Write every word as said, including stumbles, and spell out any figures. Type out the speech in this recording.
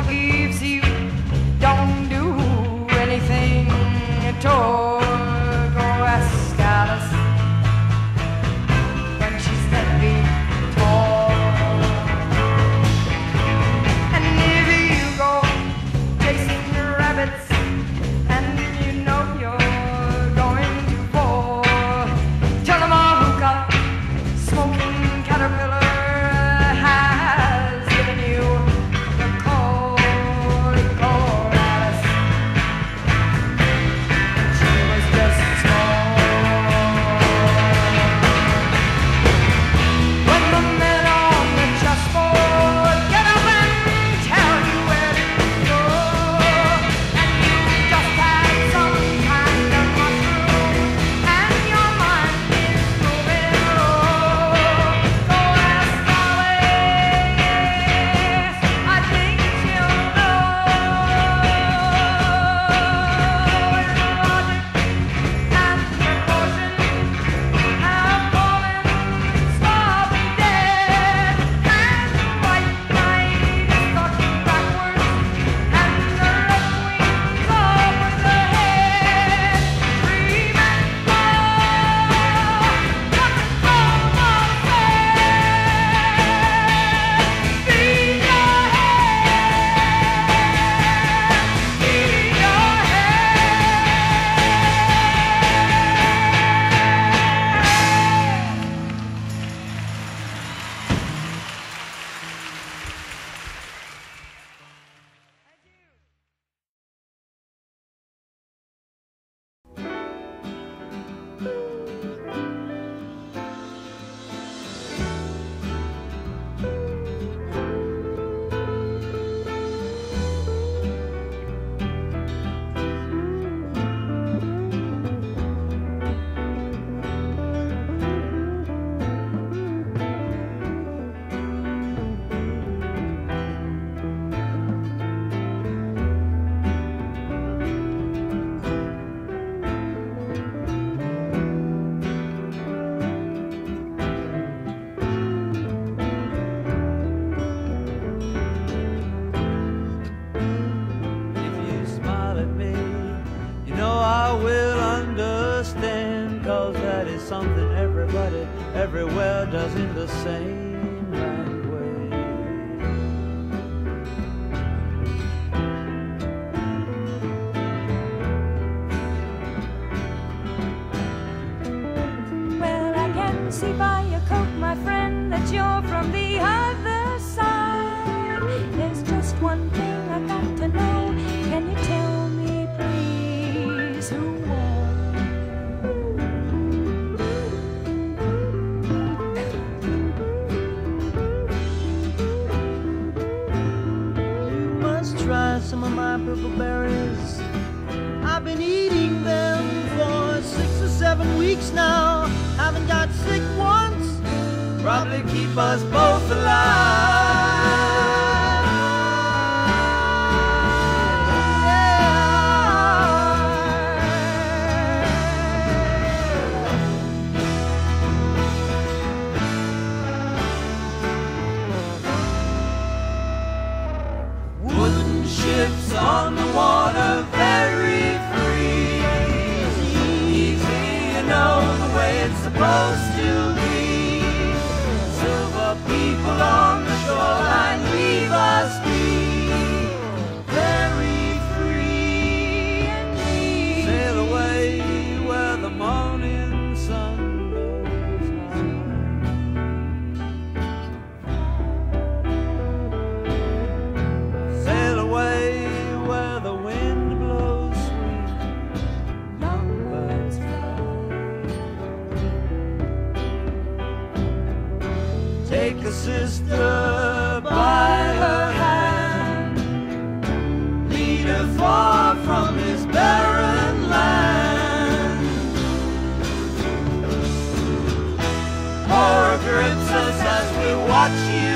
forgives you, don't do anything at all. Go ask Alice when she's ten feet tall. And if you go chasing the rabbits and you know you're going to fall, tell them all hookah, smoking caterpillar has given you the call. He called Alice. She was just small. When the men on the chessboard get up and tell you where to go, and you just had some kind of mushroom and your mind is moving low, go ask Alice. I think she'll know. Logic and proportion have fallen, starving dead, and the white knight is talking backwards, and the red wings over the head. Remember what the Roma said. Feed your head, feed your If you smile at me, you know I will understand, 'cause that is something everybody everywhere does in the same right way. Well, I can see by your coat, my friend, that you're from the other side. There's just one thing I got to know. Can you tell me, please, who won? You must try some of my purple berries. I've been eating them for six or seven weeks now. Haven't got sick once. Probably keep us both alive. Wooden ships on the water, very free. Easy, you know the way it's supposed to be. Silver people on the shoreline, leave us be. Very free indeed. Sail away where the morning sun goes high. Sail away where the wind blows sweet, young birds fly. Take a sister by her hand, lead her far from this barren land. Horror grips us as we watch you